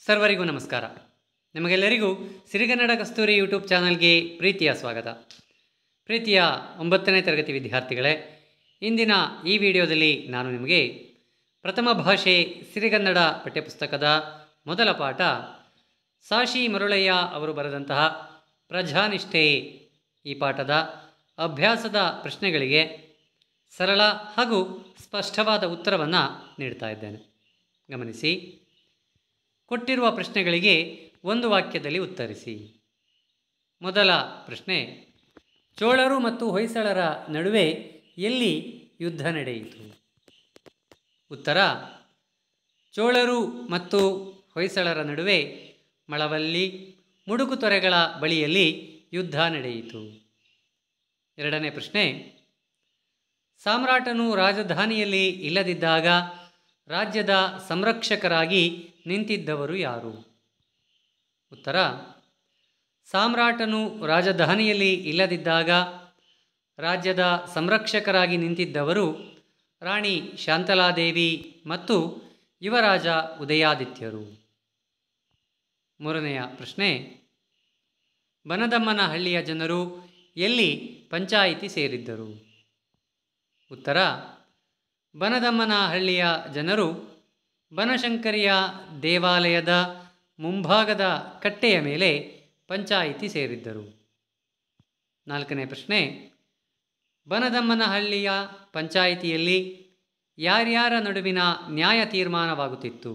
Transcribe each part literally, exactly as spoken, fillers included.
ಸರ್ವರಿಗೂ ನಮಸ್ಕಾರ. ನಿಮಗೆಲ್ಲರಿಗೂ ಸಿರಿಗನ್ನಡ ಕಸ್ತೂರಿ ಯೂಟ್ಯೂಬ್ ಚಾನಲ್ಗೆ ಪ್ರೀತಿಯ ಸ್ವಾಗತ. ಪ್ರೀತಿಯ ಒಂಬತ್ತನೇ ತರಗತಿ ವಿದ್ಯಾರ್ಥಿಗಳೇ, ಇಂದಿನ ಈ ವಿಡಿಯೋದಲ್ಲಿ ನಾನು ನಿಮಗೆ ಪ್ರಥಮ ಭಾಷೆ ಸಿರಿಗನ್ನಡ ಪಠ್ಯಪುಸ್ತಕದ ಮೊದಲ ಪಾಠ ಸಾಶಿ ಮರುಳಯ್ಯ ಅವರು ಬರೆದಂತಹ ಪ್ರಜಾನಿಷ್ಠೆ ಈ ಪಾಠದ ಅಭ್ಯಾಸದ ಪ್ರಶ್ನೆಗಳಿಗೆ ಸರಳ ಹಾಗೂ ಸ್ಪಷ್ಟವಾದ ಉತ್ತರವನ್ನು ನೀಡ್ತಾ ಇದ್ದೇನೆ. ಗಮನಿಸಿ. ಕೊಟ್ಟಿರುವ ಪ್ರಶ್ನೆಗಳಿಗೆ ಒಂದು ವಾಕ್ಯದಲ್ಲಿ ಉತ್ತರಿಸಿ. ಮೊದಲ ಪ್ರಶ್ನೆ, ಚೋಳರು ಮತ್ತು ಹೊಯ್ಸಳರ ನಡುವೆ ಎಲ್ಲಿ ಯುದ್ಧ ನಡೆಯಿತು? ಉತ್ತರ, ಚೋಳರು ಮತ್ತು ಹೊಯ್ಸಳರ ನಡುವೆ ಮಳವಲ್ಲಿ ಮುಡುಕುತೊರೆಗಳ ಬಳಿಯಲ್ಲಿ ಯುದ್ಧ ನಡೆಯಿತು. ಎರಡನೇ ಪ್ರಶ್ನೆ, ಸಾಮ್ರಾಟನು ರಾಜಧಾನಿಯಲ್ಲಿ ಇಲ್ಲದಿದ್ದಾಗ ರಾಜ್ಯದ ಸಂರಕ್ಷಕರಾಗಿ ನಿಂತಿದ್ದವರು ಯಾರು? ಉತ್ತರ, ಸಾಮ್ರಾಟನು ರಾಜಧಾನಿಯಲ್ಲಿ ಇಲ್ಲದಿದ್ದಾಗ ರಾಜ್ಯದ ಸಂರಕ್ಷಕರಾಗಿ ನಿಂತಿದ್ದವರು ರಾಣಿ ಶಾಂತಲಾದೇವಿ ಮತ್ತು ಯುವರಾಜ ಉದಯಾದಿತ್ಯರು. ಮೂರನೆಯ ಪ್ರಶ್ನೆ, ಬನದಮ್ಮನಹಳ್ಳಿಯ ಜನರು ಎಲ್ಲಿ ಪಂಚಾಯಿತಿ ಸೇರಿದ್ದರು? ಉತ್ತರ, ಬನದಮ್ಮನಹಳ್ಳಿಯ ಜನರು ಬನಶಂಕರಿಯ ದೇವಾಲಯದ ಮುಂಭಾಗದ ಕಟ್ಟೆಯ ಮೇಲೆ ಪಂಚಾಯಿತಿ ಸೇರಿದ್ದರು. ನಾಲ್ಕನೇ ಪ್ರಶ್ನೆ, ಬನದಮ್ಮನಹಳ್ಳಿಯ ಪಂಚಾಯಿತಿಯಲ್ಲಿ ಯಾರ್ಯಾರ ನಡುವಿನ ನ್ಯಾಯ ತೀರ್ಮಾನವಾಗುತ್ತಿತ್ತು?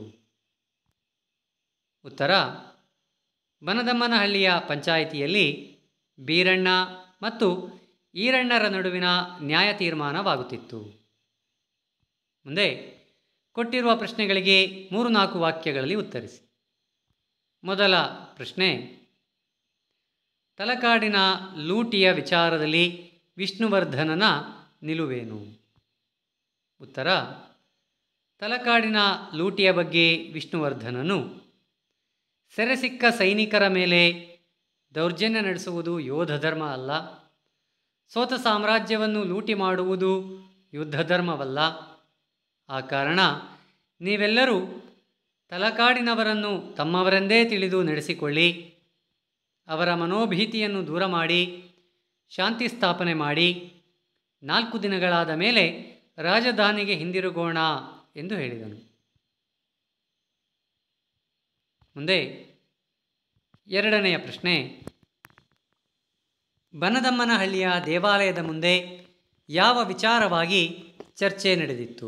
ಉತ್ತರ, ಬನದಮ್ಮನಹಳ್ಳಿಯ ಪಂಚಾಯಿತಿಯಲ್ಲಿ ಬೀರಣ್ಣ ಮತ್ತು ಈರಣ್ಣರ ನಡುವಿನ ನ್ಯಾಯ ತೀರ್ಮಾನವಾಗುತ್ತಿತ್ತು. ಮುಂದೆ ಕೊಟ್ಟಿರುವ ಪ್ರಶ್ನೆಗಳಿಗೆ ಮೂರು ನಾಲ್ಕು ವಾಕ್ಯಗಳಲ್ಲಿ ಉತ್ತರಿಸಿ. ಮೊದಲ ಪ್ರಶ್ನೆ, ತಲಕಾಡಿನ ಲೂಟಿಯ ವಿಚಾರದಲ್ಲಿ ವಿಷ್ಣುವರ್ಧನನ ನಿಲುವೇನು? ಉತ್ತರ, ತಲಕಾಡಿನ ಲೂಟಿಯ ಬಗ್ಗೆ ವಿಷ್ಣುವರ್ಧನನು ಸೆರೆಸಿಕ್ಕ ಸೈನಿಕರ ಮೇಲೆ ದೌರ್ಜನ್ಯ ನಡೆಸುವುದು ಯೋಧ ಧರ್ಮ ಅಲ್ಲ, ಸೋತ ಸಾಮ್ರಾಜ್ಯವನ್ನು ಲೂಟಿ ಮಾಡುವುದು ಯುದ್ಧ ಧರ್ಮವಲ್ಲ. ಆ ಕಾರಣ ನೀವೆಲ್ಲರೂ ತಲಕಾಡಿನವರನ್ನು ತಮ್ಮವರೆಂದೇ ತಿಳಿದು ನಡೆಸಿಕೊಳ್ಳಿ, ಅವರ ಮನೋಭೀತಿಯನ್ನು ದೂರ ಮಾಡಿ ಶಾಂತಿ ಸ್ಥಾಪನೆ ಮಾಡಿ ನಾಲ್ಕು ದಿನಗಳಾದ ಮೇಲೆ ರಾಜಧಾನಿಗೆ ಹಿಂದಿರುಗೋಣ ಎಂದು ಹೇಳಿದನು. ಮುಂದೆ ಎರಡನೆಯ ಪ್ರಶ್ನೆ, ಬನದಮ್ಮನಹಳ್ಳಿಯ ದೇವಾಲಯದ ಮುಂದೆ ಯಾವ ವಿಚಾರವಾಗಿ ಚರ್ಚೆ ನಡೆದಿತ್ತು?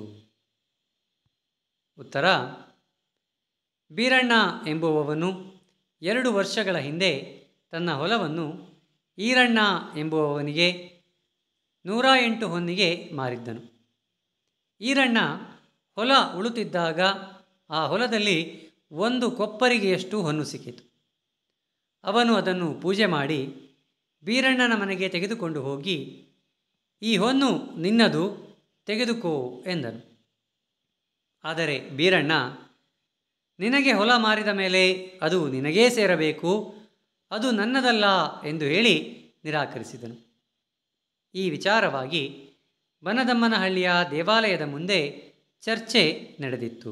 ಉತ್ತರ, ಬೀರಣ್ಣ ಎಂಬುವವನು ಎರಡು ವರ್ಷಗಳ ಹಿಂದೆ ತನ್ನ ಹೊಲವನ್ನು ಈರಣ್ಣ ಎಂಬುವವನಿಗೆ ನೂರ ಎಂಟು ಹೊನ್ನಿಗೆ ಮಾರಿದ್ದನು. ಈರಣ್ಣ ಹೊಲ ಉಳುತ್ತಿದ್ದಾಗ ಆ ಹೊಲದಲ್ಲಿ ಒಂದು ಕೊಪ್ಪರಿಗೆಯಷ್ಟು ಹೊನ್ನು ಸಿಕ್ಕಿತು. ಅವನು ಅದನ್ನು ಪೂಜೆ ಮಾಡಿ ಬೀರಣ್ಣನ ಮನೆಗೆ ತೆಗೆದುಕೊಂಡು ಹೋಗಿ, ಈ ಹೊನ್ನು ನಿನ್ನದು, ತೆಗೆದುಕೋ ಎಂದನು. ಆದರೆ ಬೀರಣ್ಣ, ನಿನಗೆ ಹೊಲ ಮಾರಿದ ಮೇಲೆ ಅದು ನಿನಗೇ ಸೇರಬೇಕು, ಅದು ನನ್ನದಲ್ಲ ಎಂದು ಹೇಳಿ ನಿರಾಕರಿಸಿದನು. ಈ ವಿಚಾರವಾಗಿ ಬನದಮ್ಮನಹಳ್ಳಿಯ ದೇವಾಲಯದ ಮುಂದೆ ಚರ್ಚೆ ನಡೆದಿತ್ತು.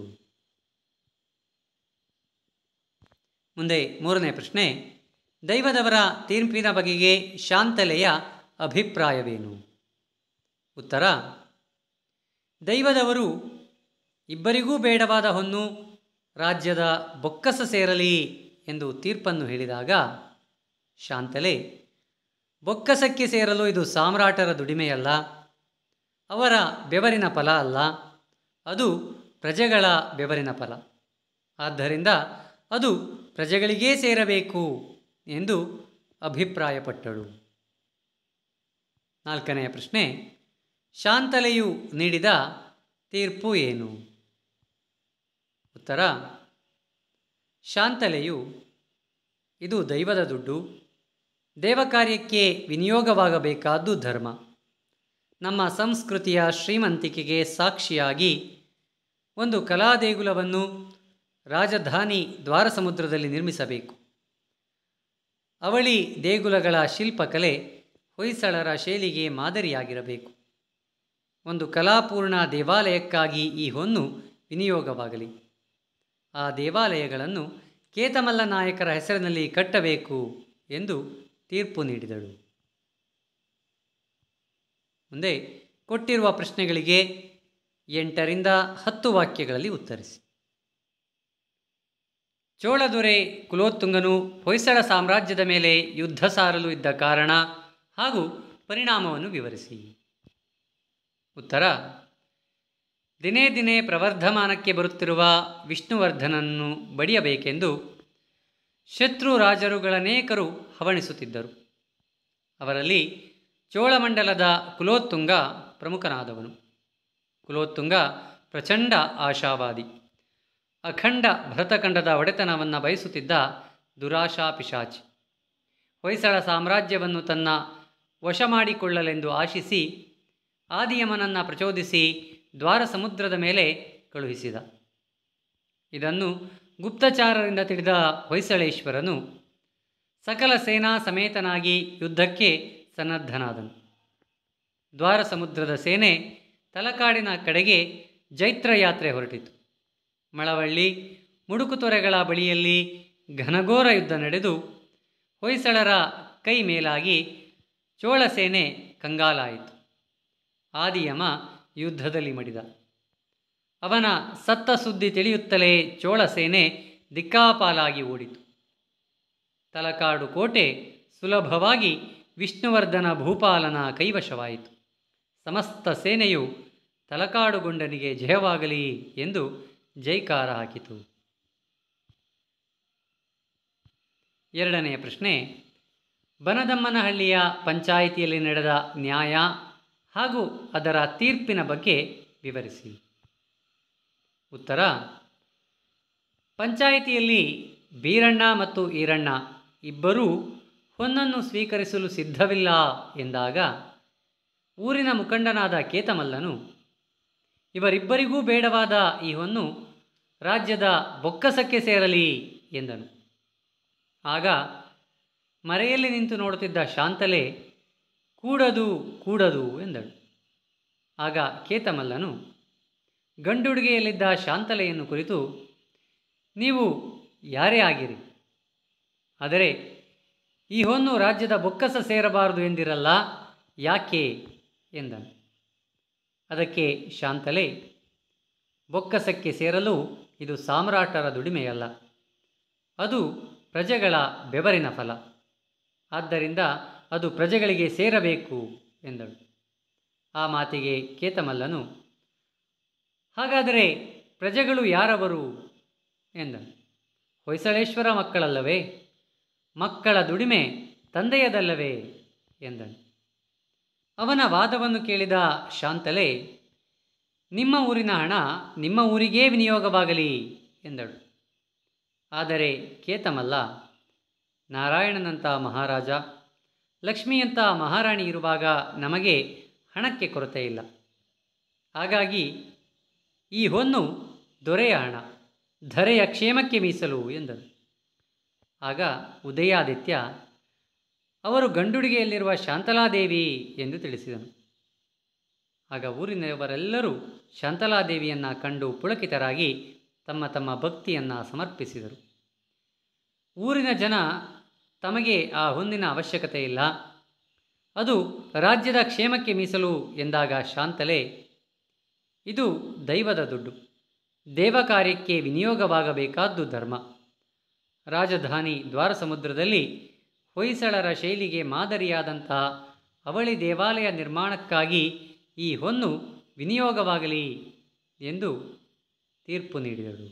ಮುಂದೆ ಮೂರನೇ ಪ್ರಶ್ನೆ, ದೈವದವರ ತೀರ್ಪಿನ ಬಗೆಗೆ ಶಾಂತಲೆಯ ಅಭಿಪ್ರಾಯವೇನು? ಉತ್ತರ, ದೈವದವರು ಇಬ್ಬರಿಗೂ ಬೇಡವಾದ ಹೊನ್ನು ರಾಜ್ಯದ ಬೊಕ್ಕಸ ಸೇರಲಿ ಎಂದು ತೀರ್ಪನ್ನು ಹೇಳಿದಾಗ ಶಾಂತಲೆ, ಬೊಕ್ಕಸಕ್ಕೆ ಸೇರಲು ಇದು ಸಾಮ್ರಾಟರ ದುಡಿಮೆಯಲ್ಲ, ಅವರ ಬೆವರಿನ ಫಲ ಅಲ್ಲ, ಅದು ಪ್ರಜೆಗಳ ಬೆವರಿನ ಫಲ. ಆದ್ದರಿಂದ ಅದು ಪ್ರಜೆಗಳಿಗೇ ಸೇರಬೇಕು ಎಂದು ಅಭಿಪ್ರಾಯಪಟ್ಟಳು. ನಾಲ್ಕನೆಯ ಪ್ರಶ್ನೆ, ಶಾಂತಲೆಯು ನೀಡಿದ ತೀರ್ಪು ಏನು? ಉತ್ತರ, ಶಾಂತಲೆಯು, ಇದು ದೈವದ ದುಡ್ಡು, ದೇವಕಾರ್ಯಕ್ಕೆ ವಿನಿಯೋಗವಾಗಬೇಕಾದ್ದು ಧರ್ಮ. ನಮ್ಮ ಸಂಸ್ಕೃತಿಯ ಶ್ರೀಮಂತಿಕೆಗೆ ಸಾಕ್ಷಿಯಾಗಿ ಒಂದು ಕಲಾದೇಗುಲವನ್ನು ರಾಜಧಾನಿ ದ್ವಾರಸಮುದ್ರದಲ್ಲಿ ನಿರ್ಮಿಸಬೇಕು. ಅವಳಿ ದೇಗುಲಗಳ ಶಿಲ್ಪಕಲೆ ಹೊಯ್ಸಳರ ಶೈಲಿಗೆ ಮಾದರಿಯಾಗಿರಬೇಕು. ಒಂದು ಕಲಾಪೂರ್ಣ ದೇವಾಲಯಕ್ಕಾಗಿ ಈ ಹೊನ್ನು ವಿನಿಯೋಗವಾಗಲಿ. ಆ ದೇವಾಲಯಗಳನ್ನು ಕೇತಮಲ್ಲ ನಾಯಕರ ಹೆಸರಿನಲ್ಲಿ ಕಟ್ಟಬೇಕು ಎಂದು ತೀರ್ಪು ನೀಡಿದಳು. ಮುಂದೆ ಕೊಟ್ಟಿರುವ ಪ್ರಶ್ನೆಗಳಿಗೆ ಎಂಟರಿಂದ ಹತ್ತು ವಾಕ್ಯಗಳಲ್ಲಿ ಉತ್ತರಿಸಿ. ಚೋಳದೊರೆ ಕುಲೋತ್ತುಂಗನು ಹೊಯ್ಸಳ ಸಾಮ್ರಾಜ್ಯದ ಮೇಲೆ ಯುದ್ಧ ಸಾರಲು ಇದ್ದ ಕಾರಣ ಹಾಗೂ ಪರಿಣಾಮವನ್ನು ವಿವರಿಸಿ. ಉತ್ತರ: ದಿನೇ ದಿನೇ ಪ್ರವರ್ಧಮಾನಕ್ಕೆ ಬರುತ್ತಿರುವ ವಿಷ್ಣುವರ್ಧನನ್ನು ಬಡಿಯಬೇಕೆಂದು ಶತ್ರು ರಾಜರುಗಳನೇಕರು ಹವಣಿಸುತ್ತಿದ್ದರು. ಅವರಲ್ಲಿ ಚೋಳಮಂಡಲದ ಕುಲೋತ್ತುಂಗ ಪ್ರಮುಖನಾದವನು. ಕುಲೋತ್ತುಂಗ ಪ್ರಚಂಡ ಆಶಾವಾದಿ, ಅಖಂಡ ಭರತಖಂಡದ ಒಡೆತನವನ್ನು ಬಯಸುತ್ತಿದ್ದ ದುರಾಶಾ ಪಿಶಾಚಿ. ಹೊಯ್ಸಳ ಸಾಮ್ರಾಜ್ಯವನ್ನು ತನ್ನ ವಶ ಮಾಡಿಕೊಳ್ಳಲೆಂದು ಆಶಿಸಿ ಆದಿಯಮನನ್ನು ಪ್ರಚೋದಿಸಿ ದ್ವಾರ ಸಮುದ್ರದ ಮೇಲೆ ಕಳುಹಿಸಿದ. ಇದನ್ನು ಗುಪ್ತಚಾರರಿಂದ ತಿಳಿದ ಹೊಯ್ಸಳೇಶ್ವರನು ಸಕಲ ಸೇನಾ ಸಮೇತನಾಗಿ ಯುದ್ಧಕ್ಕೆ ಸನ್ನದ್ಧನಾದನು. ದ್ವಾರ ಸಮುದ್ರದ ಸೇನೆ ತಲಕಾಡಿನ ಕಡೆಗೆ ಜೈತ್ರಯಾತ್ರೆ ಹೊರಟಿತು. ಮಳವಳ್ಳಿ ಮುಡುಕುತೊರೆಗಳ ಬಳಿಯಲ್ಲಿ ಘನಘೋರ ಯುದ್ಧ ನಡೆದು ಹೊಯ್ಸಳರ ಕೈ ಮೇಲಾಗಿ ಚೋಳ ಸೇನೆ ಕಂಗಾಲಾಯಿತು. ಆದಿಯಮ ಯುದ್ಧದಲ್ಲಿ ಮಡಿದ. ಅವನ ಸತ್ತ ಸುದ್ದಿ ತಿಳಿಯುತ್ತಲೇ ಚೋಳ ಸೇನೆ ದಿಕ್ಕಾಪಾಲಾಗಿ ಓಡಿತು. ತಲಕಾಡು ಕೋಟೆ ಸುಲಭವಾಗಿ ವಿಷ್ಣುವರ್ಧನ ಭೂಪಾಲನ ಕೈವಶವಾಯಿತು. ಸಮಸ್ತ ಸೇನೆಯು ತಲಕಾಡುಗೊಂಡನಿಗೆ ಜಯವಾಗಲಿ ಎಂದು ಜೈಕಾರ ಹಾಕಿತು. ಎರಡನೆಯ ಪ್ರಶ್ನೆ: ಬನದಮ್ಮನಹಳ್ಳಿಯ ಪಂಚಾಯಿತಿಯಲ್ಲಿ ನಡೆದ ನ್ಯಾಯ ಹಾಗೂ ಅದರ ತೀರ್ಪಿನ ಬಗ್ಗೆ ವಿವರಿಸಿ. ಉತ್ತರ: ಪಂಚಾಯಿತಿಯಲ್ಲಿ ಬೀರಣ್ಣ ಮತ್ತು ಈರಣ್ಣ ಇಬ್ಬರೂ ಹೊನ್ನನ್ನು ಸ್ವೀಕರಿಸಲು ಸಿದ್ಧವಿಲ್ಲ ಎಂದಾಗ ಊರಿನ ಮುಖಂಡನಾದ ಕೇತಮಲ್ಲನು ಇವರಿಬ್ಬರಿಗೂ ಬೇಡವಾದ ಈ ಹೊನ್ನು ರಾಜ್ಯದ ಬೊಕ್ಕಸಕ್ಕೆ ಸೇರಲಿ ಎಂದನು. ಆಗ ಮರೆಯಲ್ಲಿ ನಿಂತು ನೋಡುತ್ತಿದ್ದ ಶಾಂತಲೆ ಕೂಡದು ಕೂಡದು ಎಂದಳು. ಆಗ ಕೇತಮಲ್ಲನು ಗಂಡುಡುಗೆಯಲ್ಲಿದ್ದ ಶಾಂತಲೆಯನ್ನು ಕುರಿತು, ನೀವು ಯಾರೇ ಆಗಿರಿ, ಆದರೆ ಈ ಹೊನ್ನು ರಾಜ್ಯದ ಬೊಕ್ಕಸ ಸೇರಬಾರದು ಎಂದಿರಲ್ಲ, ಯಾಕೆ ಎಂದನು. ಅದಕ್ಕೆ ಶಾಂತಲೆ, ಬೊಕ್ಕಸಕ್ಕೆ ಸೇರಲು ಇದು ಸಾಮ್ರಾಟರ ದುಡಿಮೆಯಲ್ಲ, ಅದು ಪ್ರಜೆಗಳ ಬೆವರಿನ ಫಲ. ಆದ್ದರಿಂದ ಅದು ಪ್ರಜೆಗಳಿಗೆ ಸೇರಬೇಕು ಎಂದಳು. ಆ ಮಾತಿಗೆ ಕೇತಮಲ್ಲನು, ಹಾಗಾದರೆ ಪ್ರಜೆಗಳು ಯಾರವರು ಎಂದನು. ಹೊಯ್ಸಳೇಶ್ವರ ಮಕ್ಕಳಲ್ಲವೇ? ಮಕ್ಕಳ ದುಡಿಮೆ ತಂದೆಯದಲ್ಲವೇ ಎಂದನು. ಅವನ ವಾದವನ್ನು ಕೇಳಿದ ಶಾಂತಲೆ, ನಿಮ್ಮ ಊರಿನ ಹಣ ನಿಮ್ಮ ಊರಿಗೇ ವಿನಿಯೋಗವಾಗಲಿ ಎಂದಳು. ಆದರೆ ಕೇತಮಲ್ಲ, ನಾರಾಯಣನಂಥ ಮಹಾರಾಜ, ಲಕ್ಷ್ಮಿಯಂಥ ಮಹಾರಾಣಿ ಇರುವಾಗ ನಮಗೆ ಹಣಕ್ಕೆ ಕೊರತೆ ಇಲ್ಲ. ಹಾಗಾಗಿ ಈ ಹೊನ್ನು ದೊರೆಯ ಹಣ, ಧರೆಯ ಕ್ಷೇಮಕ್ಕೆ ಮೀಸಲು ಎಂದನು. ಆಗ ಉದಯಾದಿತ್ಯ, ಅವರು ಗಂಡುಡುಗೆಯಲ್ಲಿರುವ ಶಾಂತಲಾದೇವಿ ಎಂದು ತಿಳಿಸಿದನು. ಆಗ ಊರಿನವರೆಲ್ಲರೂ ಶಾಂತಲಾದೇವಿಯನ್ನು ಕಂಡು ಪುಳಕಿತರಾಗಿ ತಮ್ಮ ತಮ್ಮ ಭಕ್ತಿಯನ್ನು ಸಮರ್ಪಿಸಿದರು. ಊರಿನ ಜನ ತಮಗೆ ಆ ಹೊನ್ನಿನ ಅವಶ್ಯಕತೆ ಇಲ್ಲ, ಅದು ರಾಜ್ಯದ ಕ್ಷೇಮಕ್ಕೆ ಮೀಸಲು ಎಂದಾಗ ಶಾಂತಲೆ, ಇದು ದೈವದ ದುಡ್ಡು, ದೇವ ಕಾರ್ಯಕ್ಕೆ ವಿನಿಯೋಗವಾಗಬೇಕಾದ್ದು ಧರ್ಮ. ರಾಜಧಾನಿ ದ್ವಾರ ಸಮುದ್ರದಲ್ಲಿ ಹೊಯ್ಸಳರ ಶೈಲಿಗೆ ಮಾದರಿಯಾದಂತಹ ಅವಳಿ ದೇವಾಲಯ ನಿರ್ಮಾಣಕ್ಕಾಗಿ ಈ ಹೊನ್ನು ವಿನಿಯೋಗವಾಗಲಿ ಎಂದು ತೀರ್ಪು ನೀಡಿದಳು.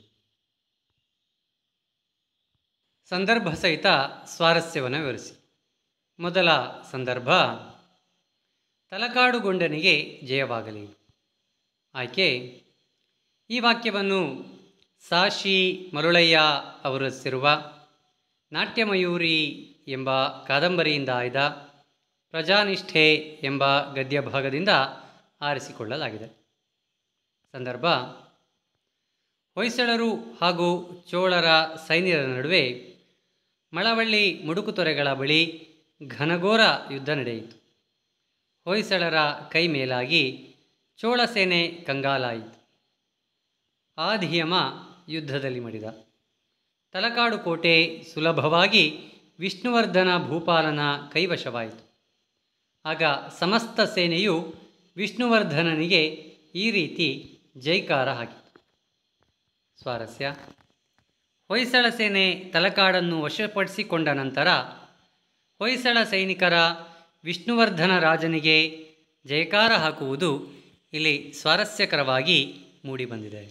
ಸಂದರ್ಭ ಸಹಿತ ಸ್ವಾರಸ್ಯವನ್ನು ವಿವರಿಸಿ. ಮೊದಲ ಸಂದರ್ಭ: ತಲಕಾಡುಗೊಂಡನಿಗೆ ಜಯವಾಗಲಿ. ಆಯ್ಕೆ: ಈ ವಾಕ್ಯವನ್ನು ಸಾಶಿ ಮರುಳಯ್ಯ ಅವರು ರಚಿಸಿರುವ ನಾಟ್ಯಮಯೂರಿ ಎಂಬ ಕಾದಂಬರಿಯಿಂದ ಆಯ್ದ ಪ್ರಜಾನಿಷ್ಠೆ ಎಂಬ ಗದ್ಯ ಭಾಗದಿಂದ ಆರಿಸಿಕೊಳ್ಳಲಾಗಿದೆ. ಸಂದರ್ಭ: ಹೊಯ್ಸಳರು ಹಾಗೂ ಚೋಳರ ಸೈನ್ಯರ ನಡುವೆ ಮಳವಳ್ಳಿ ಮುಡುಕುತೊರೆಗಳ ಬಳಿ ಘನಘೋರ ಯುದ್ಧ ನಡೆಯಿತು. ಹೊಯ್ಸಳರ ಕೈ ಮೇಲಾಗಿ ಚೋಳ ಸೇನೆ ಕಂಗಾಲಾಯಿತು. ಆದಿಯಮ ಯುದ್ಧದಲ್ಲಿ ಮಡಿದ. ತಲಕಾಡು ಕೋಟೆ ಸುಲಭವಾಗಿ ವಿಷ್ಣುವರ್ಧನ ಭೂಪಾಲನ ಕೈವಶವಾಯಿತು. ಆಗ ಸಮಸ್ತ ಸೇನೆಯು ವಿಷ್ಣುವರ್ಧನನಿಗೆ ಈ ರೀತಿ ಜೈಕಾರ ಹಾಕಿತು. ಸ್ವಾರಸ್ಯ: ಹೊಯ್ಸಳ ಸೇನೆ ತಲಕಾಡನ್ನು ವಶಪಡಿಸಿಕೊಂಡ ನಂತರ ಹೊಯ್ಸಳ ಸೈನಿಕರ ವಿಷ್ಣುವರ್ಧನ ರಾಜನಿಗೆ ಜೈಕಾರ ಹಾಕುವುದು ಇಲ್ಲಿ ಸ್ವಾರಸ್ಯಕರವಾಗಿ ಮೂಡಿಬಂದಿದೆ.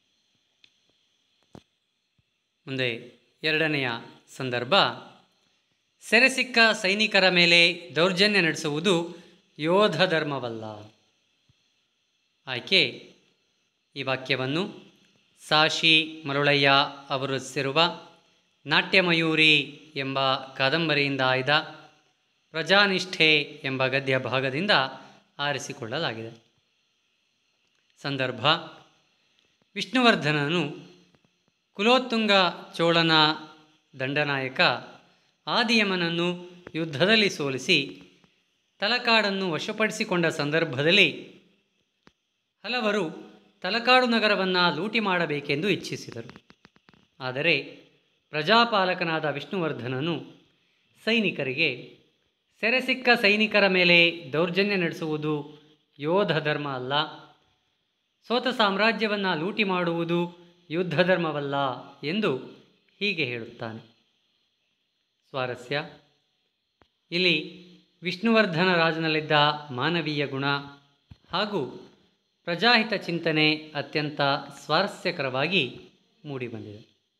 ಮುಂದೆ ಎರಡನೆಯ ಸಂದರ್ಭ: ಸೆರೆಸಿಕ್ಕ ಸೈನಿಕರ ಮೇಲೆ ದೌರ್ಜನ್ಯ ನಡೆಸುವುದು ಯೋಧ ಧರ್ಮವಲ್ಲ. ಆಯ್ಕೆ: ಈ ವಾಕ್ಯವನ್ನು ಸಾಶಿ ಮರುಳಯ್ಯ ಅವರು ರಚಿಸಿರುವ ನಾಟ್ಯಮಯೂರಿ ಎಂಬ ಕಾದಂಬರಿಯಿಂದ ಆಯ್ದ ಪ್ರಜಾನಿಷ್ಠೆ ಎಂಬ ಗದ್ಯ ಭಾಗದಿಂದ ಆರಿಸಿಕೊಳ್ಳಲಾಗಿದೆ. ಸಂದರ್ಭ: ವಿಷ್ಣುವರ್ಧನನು ಕುಲೋತ್ತುಂಗ ಚೋಳನ ದಂಡನಾಯಕ ಆದಿಯಮನನ್ನು ಯುದ್ಧದಲ್ಲಿ ಸೋಲಿಸಿ ತಲಕಾಡನ್ನು ವಶಪಡಿಸಿಕೊಂಡ ಸಂದರ್ಭದಲ್ಲಿ ಹಲವರು ತಲಕಾಡು ನಗರವನ್ನು ಲೂಟಿ ಮಾಡಬೇಕೆಂದು ಇಚ್ಛಿಸಿದರು. ಆದರೆ ಪ್ರಜಾಪಾಲಕನಾದ ವಿಷ್ಣುವರ್ಧನನು ಸೈನಿಕರಿಗೆ ಸೆರೆಸಿಕ್ಕ ಸೈನಿಕರ ಮೇಲೆ ದೌರ್ಜನ್ಯ ನಡೆಸುವುದು ಯೋಧ ಧರ್ಮ ಅಲ್ಲ, ಸೋತ ಸಾಮ್ರಾಜ್ಯವನ್ನು ಲೂಟಿ ಮಾಡುವುದು ಯುದ್ಧ ಧರ್ಮವಲ್ಲ ಎಂದು ಹೀಗೆ ಹೇಳುತ್ತಾನೆ. ಸ್ವಾರಸ್ಯ: ಇಲ್ಲಿ ವಿಷ್ಣುವರ್ಧನ ರಾಜನಲ್ಲಿದ್ದ ಮಾನವೀಯ ಗುಣ ಹಾಗೂ ಪ್ರಜಾಹಿತ ಚಿಂತನೆ ಅತ್ಯಂತ ಸ್ವಾರಸ್ಯಕರವಾಗಿ ಮೂಡಿಬಂದಿದೆ.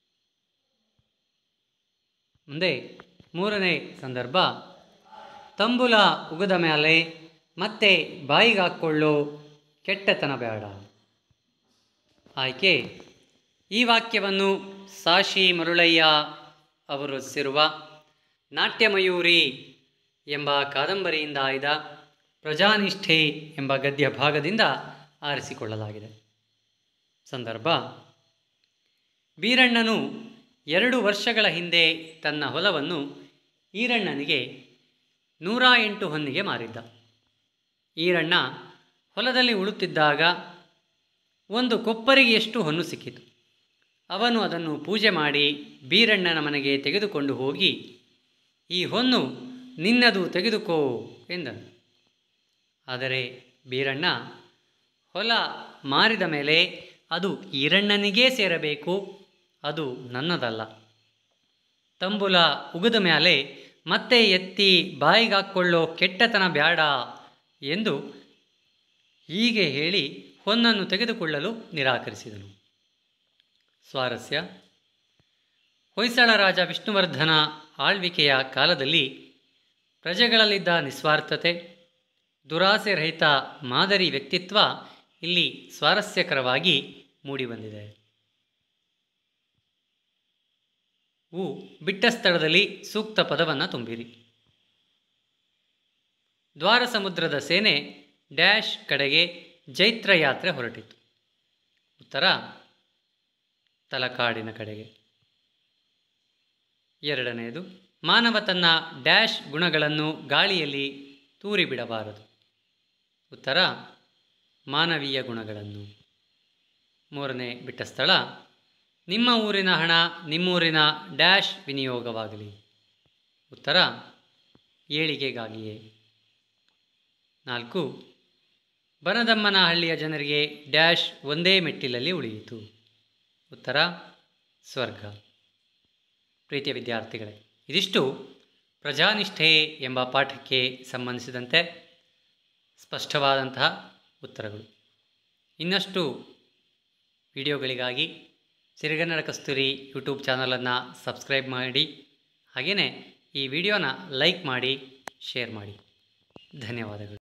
ಮುಂದೆ ಮೂರನೇ ಸಂದರ್ಭ: ತಂಬುಲ ಉಗದ ಮೇಲೆ ಮತ್ತೆ ಬಾಯಿಗಾಕೊಳ್ಳೋ ಕೆಟ್ಟತನ ಬೇಡ. ಆಯ್ಕೆ: ಈ ವಾಕ್ಯವನ್ನು ಸಾಶಿ ಮರುಳಯ್ಯ ಅವರು ರಚಿಸಿರುವ ನಾಟ್ಯಮಯೂರಿ ಎಂಬ ಕಾದಂಬರಿಯಿಂದ ಆಯ್ದ ಪ್ರಜಾನಿಷ್ಠೆ ಎಂಬ ಗದ್ಯ ಭಾಗದಿಂದ ಆರಿಸಿಕೊಳ್ಳಲಾಗಿದೆ. ಸಂದರ್ಭ: ಬೀರಣ್ಣನು ಎರಡು ವರ್ಷಗಳ ಹಿಂದೆ ತನ್ನ ಹೊಲವನ್ನು ಈರಣ್ಣನಿಗೆ ನೂರ ಎಂಟು ಹೊನ್ನಿಗೆ ಮಾರಿದ್ದ. ಈರಣ್ಣ ಹೊಲದಲ್ಲಿ ಉಳುತ್ತಿದ್ದಾಗ ಒಂದು ಕೊಪ್ಪರಿಗೆಯಷ್ಟು ಹೊನ್ನು ಸಿಕ್ಕಿತು. ಅವನು ಅದನ್ನು ಪೂಜೆ ಮಾಡಿ ಬೀರಣ್ಣನ ಮನೆಗೆ ತೆಗೆದುಕೊಂಡು ಹೋಗಿ, ಈ ಹೊನ್ನು ನಿನ್ನದು, ತೆಗೆದುಕೋ ಎಂದನು. ಆದರೆ ಬೀರಣ್ಣ ಹೊಲ ಮಾರಿದ ಮೇಲೆ ಅದು ಈರಣ್ಣನಿಗೇ ಸೇರಬೇಕು, ಅದು ನನ್ನದಲ್ಲ. ತಂಬುಲ ಉಗಿದ ಮೇಲೆ ಮತ್ತೆ ಎತ್ತಿ ಬಾಯಿಗಾಕೊಳ್ಳೋ ಕೆಟ್ಟತನ ಬ್ಯಾಡ ಎಂದು ಹೀಗೆ ಹೇಳಿ ಹೊನ್ನನ್ನು ತೆಗೆದುಕೊಳ್ಳಲು ನಿರಾಕರಿಸಿದನು. ಸ್ವಾರಸ್ಯ: ಹೊಯ್ಸಳ ರಾಜ ವಿಷ್ಣುವರ್ಧನ ಆಳ್ವಿಕೆಯ ಕಾಲದಲ್ಲಿ ಪ್ರಜೆಗಳಲ್ಲಿದ್ದ ನಿಸ್ವಾರ್ಥತೆ, ದುರಾಸೆ ರಹಿತ ಮಾದರಿ ವ್ಯಕ್ತಿತ್ವ ಇಲ್ಲಿ ಸ್ವಾರಸ್ಯಕರವಾಗಿ ಮೂಡಿಬಂದಿದೆ. ಉ ಬಿಟ್ಟ ಸ್ಥಳದಲ್ಲಿ ಸೂಕ್ತ ಪದವನ್ನು ತುಂಬಿರಿ. ದ್ವಾರ ಸಮುದ್ರದ ಸೇನೆ ಡ್ಯಾಶ್ ಕಡೆಗೆ ಜೈತ್ರ ಯಾತ್ರೆ ಹೊರಟಿತು. ಉತ್ತರ: ತಲಕಾಡಿನ ಕಡೆಗೆ. ಎರಡನೆಯದು: ಮಾನವ ತನ್ನ ಡ್ಯಾಶ್ ಗುಣಗಳನ್ನು ಗಾಳಿಯಲ್ಲಿ ತೂರಿಬಿಡಬಾರದು. ಉತ್ತರ: ಮಾನವೀಯ ಗುಣಗಳನ್ನು. ಮೂರನೇ ಬಿಟ್ಟ ಸ್ಥಳ: ನಿಮ್ಮ ಊರಿನ ಹಣ ನಿಮ್ಮೂರಿನ ಡ್ಯಾಶ್ ವಿನಿಯೋಗವಾಗಲಿ. ಉತ್ತರ: ಏಳಿಗೆಗಾಗಿಯೇ. ನಾಲ್ಕು: ಬನದಮ್ಮನ ಹಳ್ಳಿಯ ಜನರಿಗೆ ಡ್ಯಾಶ್ ಒಂದೇ ಮೆಟ್ಟಿಲಲ್ಲಿ ಉಳಿಯಿತು. ಉತ್ತರ: ಸ್ವರ್ಗ. ಪ್ರೀತಿಯ ವಿದ್ಯಾರ್ಥಿಗಳೇ, ಇದಿಷ್ಟು ಪ್ರಜಾನಿಷ್ಠೆ ಎಂಬ ಪಾಠಕ್ಕೆ ಸಂಬಂಧಿಸಿದಂತೆ ಸ್ಪಷ್ಟವಾದಂತಹ ಉತ್ತರಗಳು. ಇನ್ನಷ್ಟು ವಿಡಿಯೋಗಳಿಗಾಗಿ ಸಿರಿಗನ್ನಡ ಕಸ್ತೂರಿ ಯೂಟ್ಯೂಬ್ ಚಾನಲನ್ನು ಸಬ್ಸ್ಕ್ರೈಬ್ ಮಾಡಿ, ಹಾಗೆಯೇ ಈ ವಿಡಿಯೋನ ಲೈಕ್ ಮಾಡಿ, ಶೇರ್ ಮಾಡಿ. ಧನ್ಯವಾದಗಳು.